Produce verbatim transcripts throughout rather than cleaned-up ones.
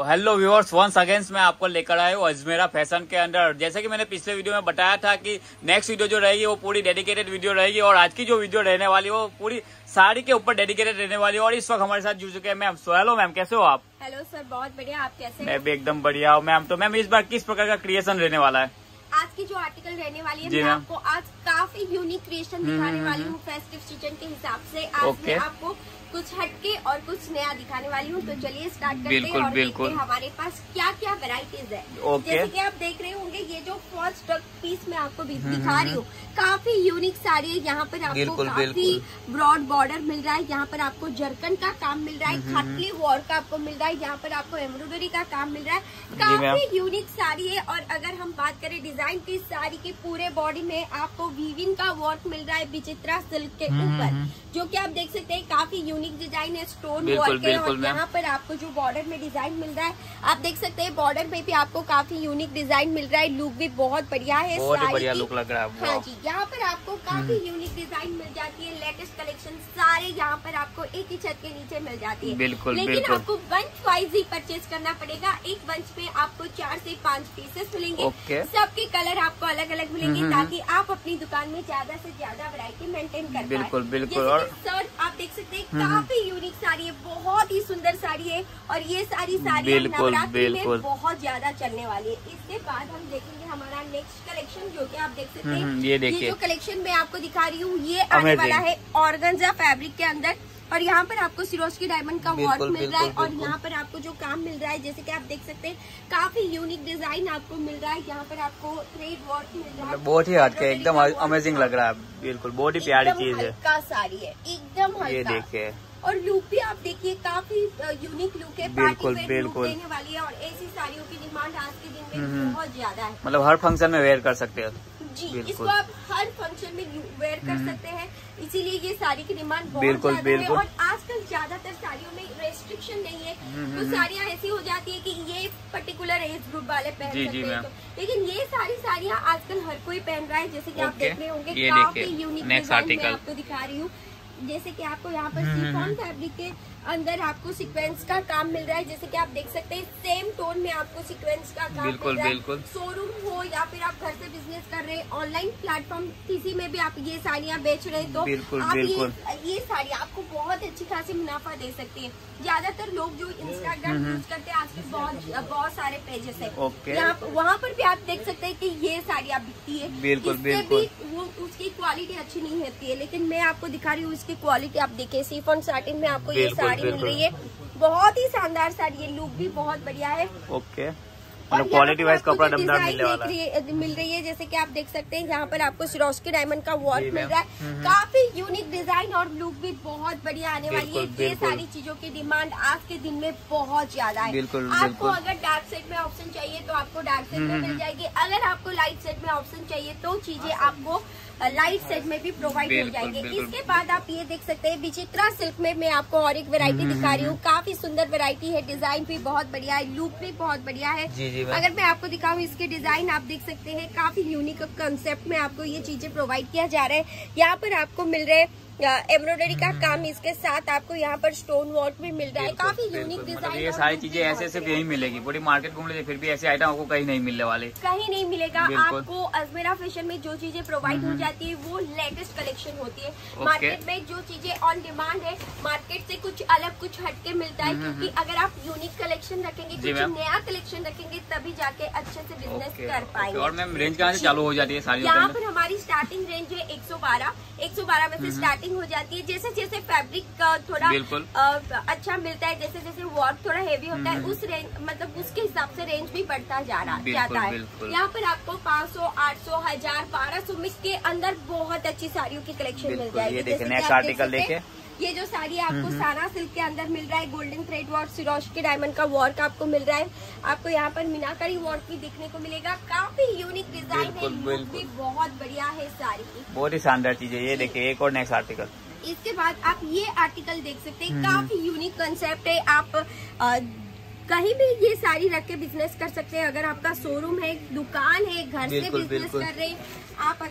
Hello viewers, once again मैं आपको लेकर आया हूँ अजमेरा फैशन के अंदर। जैसे कि मैंने पिछले वीडियो में बताया था कि नेक्स्ट वीडियो जो रहेगी वो पूरी डेडिकेटेड वीडियो रहेगी और आज की जो वीडियो रहने वाली है वो पूरी साड़ी के ऊपर डेडिकेटेड रहने वाली है। और इस वक्त हमारे साथ जुड़ चुके हैं मैम। सो हेलो मैम, कैसे हो आप? हेलो सर, बहुत बढ़िया। आप कैसे? मैं भी एकदम बढ़िया हूँ मैम। तो मैम इस बार किस प्रकार का क्रिएशन रहने वाला है? आज की जो आर्टिकल रहने वाली है, मैं आपको आज काफी यूनिक क्रिएशन दिखाने वाली हूँ फेस्टिव सीजन के हिसाब से। आज मैं आपको कुछ हटके और कुछ नया दिखाने वाली हूँ। तो चलिए स्टार्ट करते हैं और देखते हैं हमारे पास क्या क्या वैरायटीज है। जैसे कि आप देख रहे होंगे, ये जो फर्स्ट पीस मैं आपको दिखा रही हूँ काफी यूनिक साड़ी है। यहाँ पर आपको काफी ब्रॉड बॉर्डर मिल रहा है, यहाँ पर आपको जरकन का काम मिल रहा है, खटली वर्क का आपको मिल रहा है, यहाँ पर आपको एम्ब्रॉयडरी का काम मिल रहा है। काफी यूनिक साड़ी है। और अगर हम बात करें डिजाइन की, साड़ी के पूरे बॉडी में आपको वीविंग का वर्क मिल रहा है विचित्रा सिल्क के ऊपर, जो कि आप देख सकते हैं काफी यूनिक डिजाइन है, स्टोन वर्क है। और यहाँ पर आपको जो बॉर्डर में डिजाइन मिल रहा है, आप देख सकते हैं बॉर्डर में भी आपको काफी यूनिक डिजाइन मिल रहा है। लुक भी बहुत बढ़िया है, बहुत बढ़िया लुक लग रहा है। हाँ जी, यहाँ पर आपको काफी यूनिक डिजाइन मिल जाती है। लेटेस्ट कलेक्शन सारे यहाँ पर आपको एक ही छत के नीचे मिल जाती है। बिल्कुल, लेकिन बिल्कुल। आपको बंच वाइज ही परचेज करना पड़ेगा। एक बंच में आपको चार से पाँच पीसेस मिलेंगे, सबके कलर आपको अलग अलग मिलेंगे, ताकि आप अपनी दुकान में ज्यादा से ज्यादा वैरायटी मेंटेन कर पाए। बिल्कुल बिल्कुल। और सर आप देख सकते हैं काफी यूनिक साड़ी है, बहुत ही सुंदर साड़ी है। और ये सारी साड़ी नवरात्रि में बहुत ज्यादा चलने वाली है। इसके बाद हम देखेंगे हमारा नेक्स्ट कलेक्शन, जो कि आप देख सकते हैं। ये देखिए, ये जो कलेक्शन मैं आपको दिखा रही हूँ ये आने वाला है ऑर्गेन्जा फैब्रिक के अंदर। और यहाँ पर आपको सिरोस्की डायमंड का वर्क मिल रहा है। और यहाँ पर आपको जो काम मिल रहा है, जैसे कि आप देख सकते हैं काफी यूनिक डिजाइन आपको मिल रहा है। यहाँ पर आपको थ्रेड वर्क मिल रहा है, बहुत ही हटके, एकदम अमेजिंग लग रहा है। बिल्कुल, बहुत ही प्यारी चीज है। हल्का साड़ी है, एकदम हल्का। ये देखिए, और लुक भी आप देखिए काफी यूनिक लुक है, बिल्कुल पार्टी वेयर लुक देने वाली है। और ऐसी साड़ियों की डिमांड आज के दिन में बहुत ज्यादा है। मतलब हर फंक्शन में वेयर कर सकते हैं जी, इसको आप हर फंक्शन में वेयर कर सकते हैं, इसीलिए ये साड़ी की डिमांड बहुत ज्यादा है। और आजकल ज्यादातर साड़ियों में रेस्ट्रिक्शन नहीं है, तो साड़ियाँ ऐसी हो जाती है कि ये पर्टिकुलर एज ग्रुप वाले पहन सकते हैं, तो लेकिन ये सारी साड़ियाँ आजकल हर कोई पहन रहा है। जैसे कि आप देख रहे होंगे काफी यूनिक डिजाइन मैं आपको दिखा रही हूँ। जैसे कि आपको यहाँ पर शिफॉन फैब्रिक के अंदर आपको सीक्वेंस का काम मिल रहा है। जैसे कि आप देख सकते हैं सेम टोन में आपको सीक्वेंस का काम मिल रहा है। शोरूम हो या फिर आप घर से बिजनेस कर रहे हैं, ऑनलाइन प्लेटफॉर्म किसी में भी आप ये साड़ियाँ बेच रहे हैं, तो बिल्कुल, आप बिल्कुल। ये, ये साड़ी आपको बहुत अच्छी खासी मुनाफा दे सकती है। ज्यादातर लोग जो इंस्टाग्राम यूज करते हैं, आजकल बहुत बहुत सारे पेजेस है, यहाँ वहाँ पर भी आप देख सकते हैं कि ये साड़ी आप बिकती है। बिल्कुल बिल्कुल। वो उसकी क्वालिटी अच्छी नहीं होती है, लेकिन मैं आपको दिखा रही हूँ इसकी क्वालिटी। आप देखिए शिफॉन सैटिन में आपको ये साड़ी मिल रही है, बहुत ही शानदार साड़ी है, लुक भी बहुत बढ़िया है। ओके, मतलब क्वालिटी वाइज कपड़ा दमदार मिलने वाला है। मिल रही है, जैसे कि आप देख सकते हैं यहाँ पर आपको सिरोस्की डायमंड का वर्क मिल रहा है। काफी यूनिक डिजाइन और लुक भी बहुत बढ़िया आने वाली है। ये सारी चीजों की डिमांड आज के दिन में बहुत ज्यादा है। आपको अगर डार्क सेट में ऑप्शन चाहिए तो आपको डार्क सेट में मिल जाएगी। अगर आपको लाइट सेट में ऑप्शन चाहिए तो चीजें आपको लाइट सेट में भी प्रोवाइड हो जाएंगे। इसके बाद आप ये देख सकते हैं विचित्रा सिल्क में मैं आपको और एक वैरायटी दिखा रही हूँ। काफी सुंदर वैरायटी है, डिजाइन भी बहुत बढ़िया है, लुक भी बहुत बढ़िया है। जी जी, अगर मैं आपको दिखाऊं इसके डिजाइन, आप देख सकते हैं काफी यूनिक कंसेप्ट में आपको ये चीजें प्रोवाइड किया जा रहा है। यहाँ पर आपको मिल रहे एम्ब्रॉयडरी का काम, इसके साथ आपको यहाँ पर स्टोन वर्क भी मिल रहा है। काफी यूनिक डिजाइन। मतलब ये सारी चीजें ऐसे सिर्फ यही मिलेगी, पूरी मार्केट घूम लीजिए फिर भी ऐसे आइटम आपको कहीं नहीं मिलने वाले, कहीं नहीं मिलेगा आपको। अजमेरा फैशन में जो चीजें प्रोवाइड हो जाती है वो लेटेस्ट कलेक्शन होती है। मार्केट में जो चीजें ऑन डिमांड है, मार्केट से कुछ अलग कुछ हटके मिलता है, क्योंकि अगर आप यूनिक कलेक्शन रखेंगे, कुछ नया कलेक्शन रखेंगे, तभी जाके अच्छे से बिजनेस कर पाएंगे। और मैम रेंज कहाँ से चालू हो जाती है साड़ी? यहाँ पर हमारी स्टार्टिंग रेंज है एक सौ बारह एक सौ बारह में से स्टार्टिंग हो जाती है। जैसे जैसे फैब्रिक का थोड़ा आ, अच्छा मिलता है, जैसे जैसे वर्क थोड़ा हेवी होता है, उस रेंज मतलब उसके हिसाब से रेंज भी बढ़ता जा रहा जाता है। यहाँ पर आपको पाँच सौ, आठ सौ, हजार, बारह सौ मिक्स के अंदर बहुत अच्छी साड़ियों की कलेक्शन मिल जाएगी। नेक्स्ट आर्टिकल देखिए, ये जो साड़ी है आपको सारा सिल्क के अंदर मिल रहा है। Golden thread work, Swarovski diamond का वर्क आपको मिल रहा है। आपको यहाँ पर मीनाकारी वर्क भी देखने को मिलेगा। काफी यूनिक डिजाइन है, लुक भी बहुत बढ़िया है साड़ी की, बहुत ही शानदार चीज है। ये देखिए एक और नेक्स्ट आर्टिकल। इसके बाद आप ये आर्टिकल देख सकते हैं, काफी यूनिक कंसेप्ट है। आप आ, कहीं भी ये साड़ी रख के बिजनेस कर सकते हैं। अगर आपका शोरूम है, दुकान है, घर से बिजनेस कर रहे हैं आप,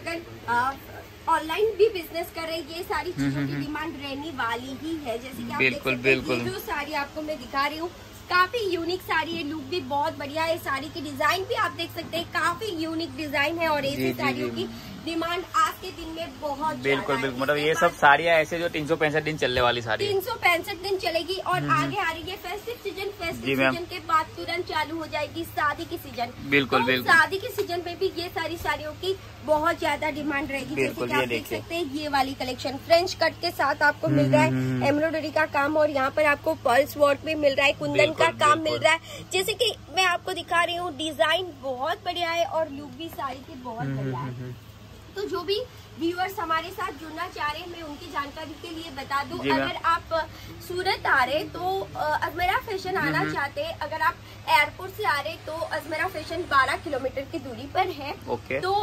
अगर ऑनलाइन भी बिजनेस कर रहे हैं, ये सारी चीजों की डिमांड रहने वाली ही है। जैसे कि आप देख सकते हैं, ये जो साड़ी आपको मैं दिखा रही हूँ काफी यूनिक साड़ी है, लुक भी बहुत बढ़िया है। साड़ी की डिजाइन भी आप देख सकते हैं, काफी यूनिक डिजाइन है और ऐसी साड़ियों की डिमांड आज के दिन में बहुत बिल्कुल बिल्कुल। मतलब ये सब साड़ियाँ ऐसे जो तीन सौ पैंसठ दिन चलने वाली साड़ी, तीन सौ पैंसठ दिन चलेगी और आगे आ रही है फेस्टिव सीजन। फेस्टिव सीजन के बाद तुरंत चालू हो जाएगी शादी की सीजन। बिल्कुल तो बिल्कुल। शादी की सीजन में भी ये सारी साड़ियों की बहुत ज्यादा डिमांड रहेगी। जैसे कि आप देख सकते हैं ये वाली कलेक्शन फ्रेंच कट के साथ आपको मिल रहा है, एम्ब्रॉयडरी का काम और यहाँ पर आपको पर्ल्स वर्क भी मिल रहा है, कुंदन का काम मिल रहा है। जैसे कि मैं आपको दिखा रही हूँ, डिजाइन बहुत बढ़िया है और लुक भी साड़ी की बहुत बढ़िया है। तो जो भी व्यूअर्स हमारे साथ जुड़ना चाह रहे हैं, मैं उनकी जानकारी के लिए बता दूं, अगर आप सूरत आ रहे तो अजमेरा फैशन आना चाहते हैं, अगर आप एयरपोर्ट से आ रहे तो अजमेरा फैशन बारह किलोमीटर की दूरी पर है। ओके। तो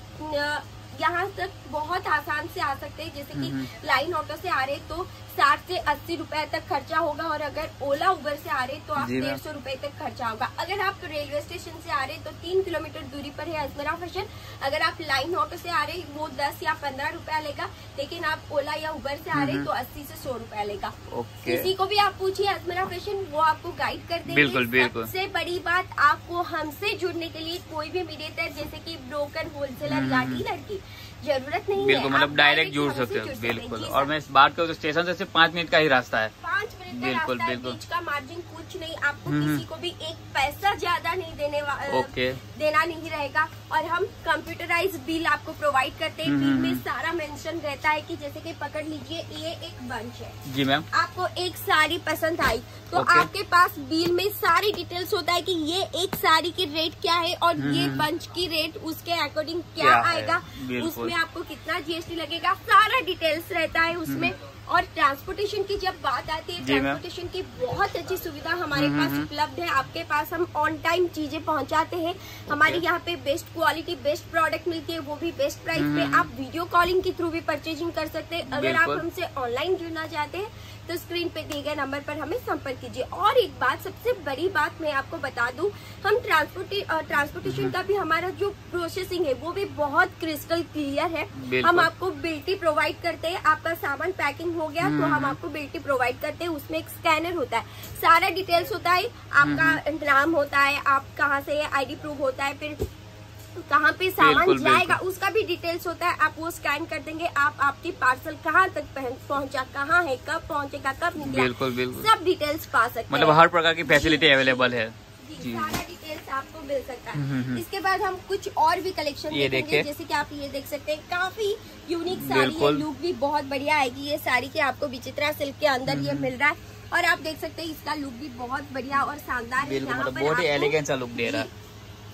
आप यहाँ तक बहुत आसान से आ सकते हैं। जैसे कि लाइन ऑटो से आ रहे तो साठ से अस्सी रुपए तक खर्चा होगा और अगर ओला उबर से आ रहे तो आप डेढ़ सौ रुपए तक खर्चा होगा। अगर आप रेलवे स्टेशन से आ रहे तो तीन किलोमीटर दूरी पर है अजमेरा फैशन। अगर आप लाइन ऑटो से आ रहे वो दस या पंद्रह रुपया लेगा, लेकिन आप ओला या उबर से आ रहे तो अस्सी से सौ रुपया लेगा। किसी को भी आप पूछिए अजमेरा फैशन, वो आपको गाइड कर देंगे। बिल्कुल बिल्कुल। सबसे बड़ी बात, आपको हमसे जुड़ने के लिए कोई भी मीडिएटर जैसे की ब्रोकर, होलसेलर या डीलर की जरूरत नहीं है। बिल्कुल, मतलब डायरेक्ट जुड़ सकते हो। बिल्कुल। और मैं बात करूँ तो स्टेशन से सिर्फ पाँच मिनट का ही रास्ता है। पाँच मिनट का बिल्कुल रास्ता है, बिल्कुल। बीच का मार्जिन कुछ नहीं, आपको किसी को भी एक पैसा ज्यादा नहीं देने ओके देना नहीं रहेगा। और हम कंप्यूटराइज बिल आपको प्रोवाइड करते हैं। बिल में सारा मेंशन रहता है कि जैसे कि पकड़ लीजिए ये एक बंच है। जी मैम। आपको एक साड़ी पसंद आई तो आपके पास बिल में सारी डिटेल्स होता है कि ये एक साड़ी की रेट क्या है और ये बंच की रेट उसके अकॉर्डिंग क्या, क्या आएगा, उसमें आपको कितना जीएसटी लगेगा, सारा डिटेल्स रहता है उसमें। और ट्रांसपोर्टेशन की जब बात आती है, ट्रांसपोर्टेशन की बहुत अच्छी सुविधा हमारे पास उपलब्ध है। आपके पास हम ऑन टाइम चीजें पहुंचाते हैं। हमारे यहाँ पे बेस्ट क्वालिटी, बेस्ट प्रोडक्ट मिलती है, वो भी बेस्ट प्राइस पे। आप वीडियो कॉलिंग के थ्रू भी परचेजिंग कर सकते हैं। अगर आप हमसे ऑनलाइन जुड़ना चाहते हैं तो स्क्रीन पे दिए गए नंबर पर हमें संपर्क कीजिए। और एक बात, सबसे बड़ी बात मैं आपको बता दूं, हम ट्रांसपोर्टे ट्रांसपोर्टेशन का भी हमारा जो प्रोसेसिंग है वो भी बहुत क्रिस्टल क्लियर है। हम आपको बिल्टी प्रोवाइड करते हैं। आपका सामान पैकिंग हो गया तो हम आपको बिल्टी प्रोवाइड करते हैं। उसमें एक स्कैनर होता है, सारा डिटेल्स होता है, आपका नाम होता है, आप कहाँ से, आईडी प्रूफ होता है, फिर कहाँ पे सामान जाएगा उसका भी डिटेल्स होता है। आप वो स्कैन कर देंगे, आप आपकी पार्सल कहाँ तक पहुँचा, कहाँ है, कब पहुँचेगा, कब निकला, बिल्कुल बिल्कुल सब डिटेल्स पा सकते हैं। मतलब हर प्रकार की फैसिलिटी अवेलेबल है। जी, सारा डिटेल्स आपको मिल सकता है। इसके बाद हम कुछ और भी कलेक्शन ये देखेंगे। जैसे कि आप ये देख सकते हैं, काफी यूनिक साड़ी है, लुक भी बहुत बढ़िया आएगी। ये साड़ी के आपको विचित्रा सिल्क के अंदर ये मिल रहा है और आप देख सकते हैं इसका लुक भी बहुत बढ़िया और शानदार है। यहाँ पर बहुत ही एलिगेंट सा लुक दे रहा है,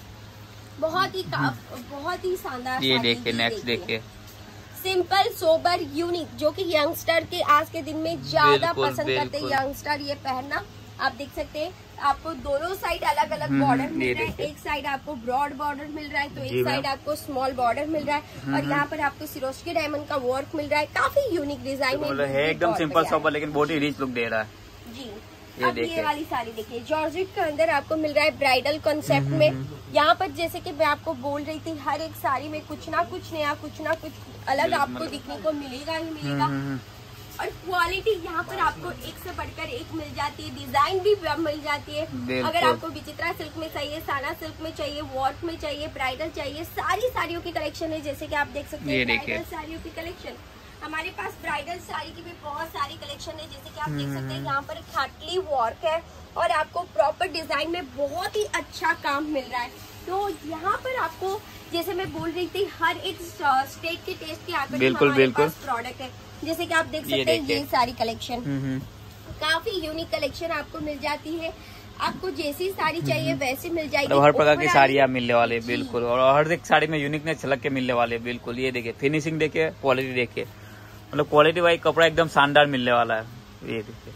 बहुत ही बहुत ही शानदार। ये देखिए, नेक्स्ट देखिए, सिंपल सोबर यूनिक, जो कि यंगस्टर के आज के दिन में ज्यादा पसंद करते हैं यंगस्टर ये पहनना। आप देख सकते हैं, आपको दोनों साइड अलग अलग बॉर्डर मिल रहा है। एक साइड आपको ब्रॉड बॉर्डर मिल रहा है तो एक साइड आपको स्मॉल बॉर्डर मिल रहा है। और यहाँ पर आपको सिरोस्की डायमंड का वर्क मिल रहा है। काफी यूनिक डिजाइन है, एकदम सिंपल सोबर लेकिन बहुत ही रिच लुक दे रहा है। जी, अब ये वाली साड़ी देखिए, जॉर्जेट के अंदर आपको मिल रहा है ब्राइडल कॉन्सेप्ट में। यहाँ पर जैसे कि मैं आपको बोल रही थी, हर एक साड़ी में कुछ ना कुछ नया, कुछ ना कुछ अलग आपको दिखने को मिलेगा ही मिलेगा। और क्वालिटी यहाँ पर आपको एक से बढ़कर एक मिल जाती है, डिजाइन भी मिल जाती है। अगर आपको विचित्रा सिल्क में चाहिए, साना सिल्क में चाहिए, वर्क में चाहिए, ब्राइडल चाहिए, सारी साड़ियों की कलेक्शन है। जैसे कि आप देख सकते हैं ब्राइडल साड़ियों की कलेक्शन, हमारे पास ब्राइडल साड़ी की भी बहुत सारी कलेक्शन है। जैसे कि आप देख सकते हैं यहाँ पर खाटली वर्क है और आपको प्रॉपर डिजाइन में बहुत ही अच्छा काम मिल रहा है। तो यहाँ पर आपको, जैसे मैं बोल रही थी, हर एक स्टेट के टेस्ट के आकर हमारे पास प्रोडक्ट है। जैसे कि आप देख सकते हैं ये सारी कलेक्शन, काफी यूनिक कलेक्शन आपको मिल जाती है। आपको जैसी साड़ी चाहिए वैसी मिल जाएगी। तो हर प्रकार की साड़ियाँ मिलने वाले बिल्कुल, और हर एक साड़ी में यूनिकनेस झलक के मिलने वाले बिल्कुल। ये देखिए, फिनिशिंग देखिए, क्वालिटी देखिए, मतलब क्वालिटी वाइज कपड़ा एकदम शानदार मिलने वाला है। ये देखिए,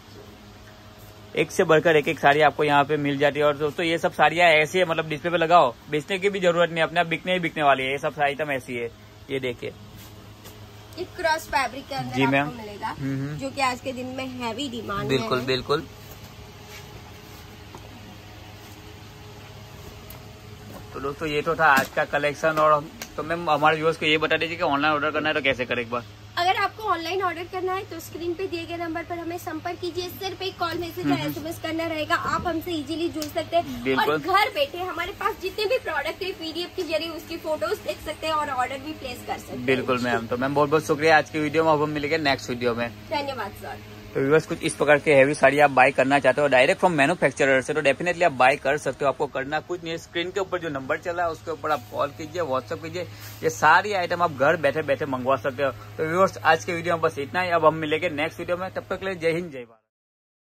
एक से बढ़कर एक एक साड़ी आपको यहाँ पे मिल जाती है। और दोस्तों ये सब साड़ियाँ ऐसी है, मतलब डिस्प्ले पे लगाओ, बेचने की भी जरूरत नहीं, अपने आप बिकने ही बिकने वाली है। ये सब आइटम ऐसी है। ये देखिए, एक क्रॉस फैब्रिक के अंदर जी आपको मिलेगा, जो कि आज के दिन में हैवी डिमांड है। बिल्कुल बिल्कुल। तो दोस्तों ये तो था आज का कलेक्शन। और तो मैम हमारे व्यूअर्स को ये बता दीजिए कि ऑनलाइन ऑर्डर करना है तो कैसे करें एक बार। अगर आपको ऑनलाइन ऑर्डर करना है तो स्क्रीन पे दिए गए नंबर पर हमें संपर्क कीजिए। सिर्फ एक कॉल मैसेज या एसएमएस करना रहेगा, आप हमसे इजीली जुड़ सकते हैं और घर बैठे हमारे पास जितने भी प्रोडक्ट है पीडीएफ के जरिए उसकी फोटोज देख सकते हैं और ऑर्डर भी प्लेस कर सकते हैं। बिल्कुल मैम, तो मैम बहुत बहुत शुक्रिया आज की वीडियो में। अब हम मिलेंगे नेक्स्ट वीडियो में। धन्यवाद सर। तो व्यूअर्स, कुछ इस प्रकार के हैवी साड़ी आप बाय करना चाहते हो डायरेक्ट फ्रॉम मैन्युफैक्चरर से, तो डेफिनेटली आप बाय कर सकते हो। आपको करना कुछ नहीं है, स्क्रीन के ऊपर जो नंबर चला है उसके ऊपर आप कॉल कीजिए, व्हाट्सएप कीजिए, ये सारी आइटम आप घर बैठे बैठे मंगवा सकते हो। तो व्यूअर्स, आज के वीडियो में बस इतना ही। अब हम मिलेंगे नेक्स्ट वीडियो में, तब तक के लिए जय हिंद जय भारत।